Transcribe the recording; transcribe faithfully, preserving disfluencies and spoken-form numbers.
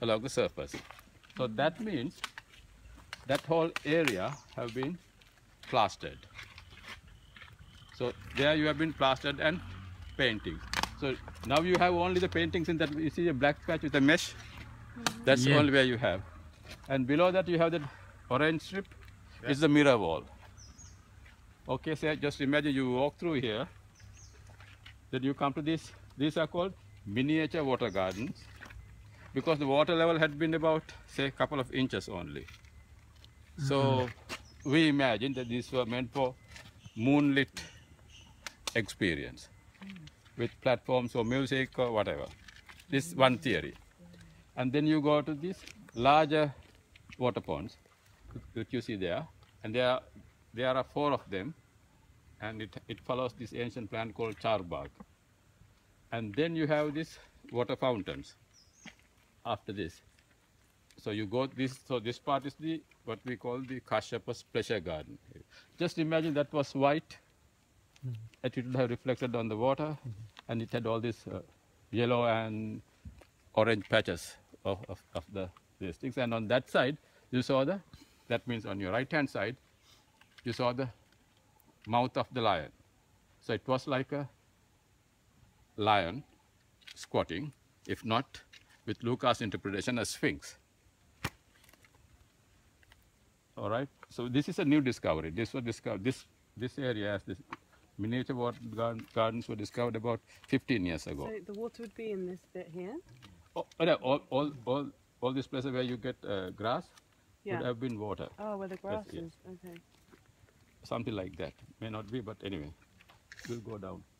along the surface. So that means that whole area have been plastered. So there you have been plastered and painting. So now you have only the paintings in that. You see a black patch with a mesh. Mm-hmm. That's yeah. only where you have. And below that you have that orange strip. Yeah. It's the mirror wall. Okay, so just imagine you walk through here. Then you come to this. These are called miniature water gardens, because the water level had been about, say, a couple of inches only. Mm-hmm. So we imagine that these were meant for moonlit experience with platforms or music or whatever. This is one theory. And then you go to these larger water ponds, which you see there, and there are, there are four of them, and it, it follows this ancient plant called charbagh. And then you have these water fountains after this. So you go this, so this part is the, what we call the Kashyap's pleasure garden. Just imagine that was white, mm-hmm. that it would have reflected on the water, mm-hmm. and it had all these uh, yellow and orange patches of, of, of the these things. And on that side, you saw the, that means on your right hand side, you saw the mouth of the lion. So it was like a lion squatting, if not with Lucas' interpretation, a sphinx. All right. So this is a new discovery. This was discovered. This this area, this miniature water gardens were discovered about fifteen years ago. So the water would be in this bit here. Oh, yeah, all all all all these places where you get uh, grass yeah. would have been water. Oh, where the grass yes, is. Yes. Okay. Something like that. May not be, but anyway, we'll go down.